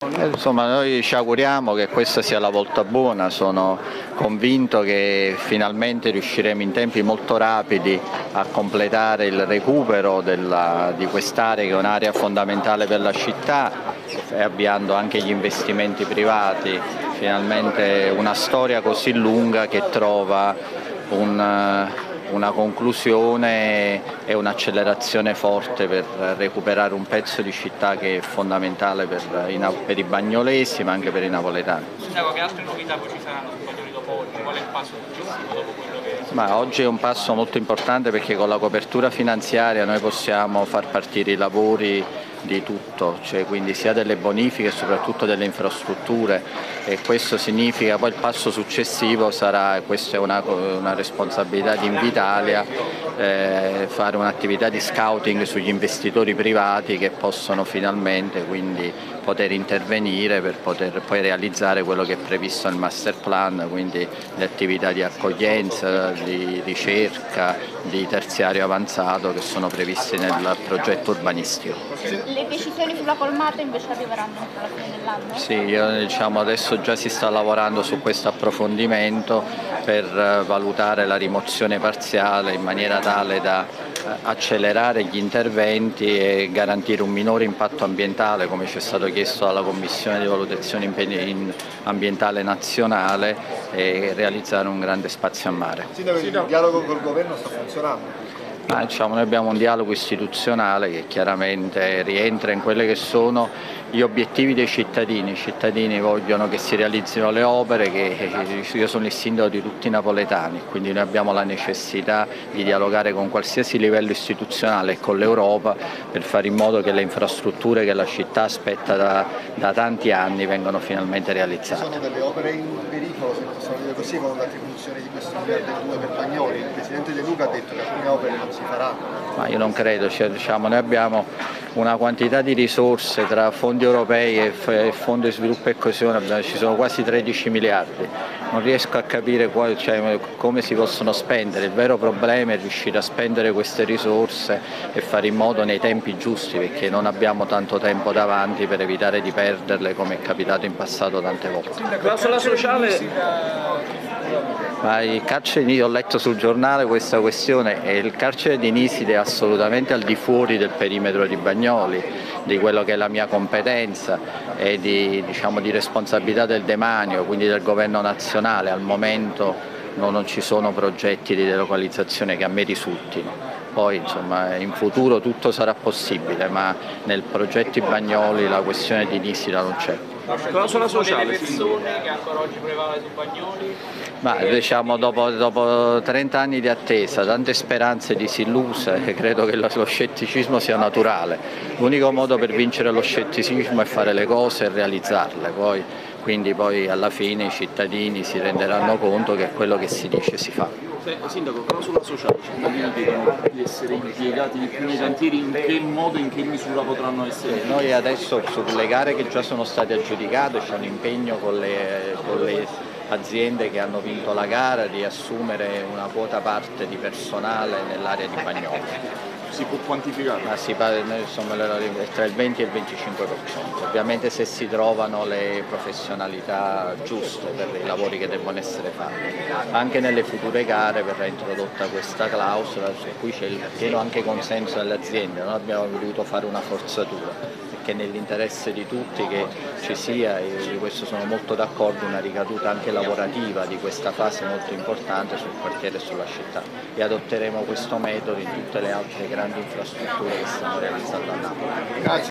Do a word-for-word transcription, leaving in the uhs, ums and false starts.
Eh, Insomma, noi ci auguriamo che questa sia la volta buona, sono convinto che finalmente riusciremo in tempi molto rapidi a completare il recupero della, di quest'area che è un'area fondamentale per la città, e avviando anche gli investimenti privati, finalmente una storia così lunga che trova un una conclusione e un'accelerazione forte per recuperare un pezzo di città che è fondamentale per i, per i bagnolesi ma anche per i napoletani. Sindaco, che altre novità poi ci saranno su Bagnoli dopo oggi? Qual è il passo successivo dopo quello che... Ma oggi è un passo molto importante perché con la copertura finanziaria noi possiamo far partire i lavori di tutto, cioè quindi sia delle bonifiche e soprattutto delle infrastrutture, e questo significa poi il passo successivo sarà, questa è una, una responsabilità di Invitalia, eh, fare un'attività di scouting sugli investitori privati che possono finalmente quindi poter intervenire per poter poi realizzare quello che è previsto nel master plan, quindi le attività di accoglienza, di ricerca, di terziario avanzato che sono previste nel progetto urbanistico. Le decisioni sulla colmata invece arriveranno entro la fine dell'anno? Sì, io, diciamo, adesso già si sta lavorando su questo approfondimento per valutare la rimozione parziale in maniera tale da accelerare gli interventi e garantire un minore impatto ambientale, come ci è stato chiesto dalla Commissione di valutazione ambientale nazionale, e realizzare un grande spazio a mare. Sindaco, il dialogo col governo sta funzionando? Ma, diciamo, noi abbiamo un dialogo istituzionale che chiaramente rientra in quelli che sono gli obiettivi dei cittadini. I cittadini vogliono che si realizzino le opere, che io sono il sindaco di tutti i napoletani, quindi noi abbiamo la necessità di dialogare con qualsiasi livello istituzionale e con l'Europa per fare in modo che le infrastrutture che la città aspetta da, da tanti anni vengano finalmente realizzate. Ci sono delle opere in pericolo, se possiamo dire così, con l'attribuzione di questo miliardo e due per Bagnoli. Il Presidente De Luca ha detto che alcune opere non si farà. Ma io non credo, cioè, diciamo, noi abbiamo una quantità di risorse tra fondi europei e fondo di sviluppo e coesione, ci sono quasi tredici miliardi, non riesco a capire qual, cioè, come si possono spendere. Il vero problema è riuscire a spendere queste risorse e fare in modo nei tempi giusti, perché non abbiamo tanto tempo davanti per evitare di perderle come è capitato in passato tante volte. Clausola sociale... Ma il carcere di, ho letto sul giornale questa questione, e il carcere di Niside è assolutamente al di fuori del perimetro di Bagnoli, di quello che è la mia competenza e di, diciamo, di responsabilità del demanio, quindi del governo nazionale. Al momento no, non ci sono progetti di delocalizzazione che a me risultino. Poi, insomma, in futuro tutto sarà possibile, ma nel progetto di Bagnoli la questione di Nisida non c'è. Clausola sociale, delle persone che ancora oggi prevale su Bagnoli? Ma, diciamo, dopo, dopo trenta anni di attesa, tante speranze disilluse, credo che lo, lo scetticismo sia naturale. L'unico modo per vincere lo scetticismo è fare le cose e realizzarle, poi, quindi poi alla fine i cittadini si renderanno conto che quello che si dice si fa. Sindaco, clausola sociale, i cittadini devono essere impiegati di più nei cantieri, in che modo e in che misura potranno essere? Noi adesso sulle gare che già sono state aggiudicate c'è un impegno con le, con le aziende che hanno vinto la gara di assumere una quota parte di personale nell'area di Bagnoli. Si può quantificare? Ma si parla, insomma, tra il venti e il venticinque per cento, ovviamente se si trovano le professionalità giuste per i lavori che devono essere fatti. Anche nelle future gare verrà introdotta questa clausola su cui c'è il pieno anche consenso delle aziende, non abbiamo voluto fare una forzatura, perché è nell'interesse di tutti che ci sia, e di questo sono molto d'accordo, una ricaduta anche lavorativa di questa fase molto importante sul quartiere e sulla città, e adotteremo questo metodo in tutte le altre grandi infrastrutture che stiamo realizzando a Napoli.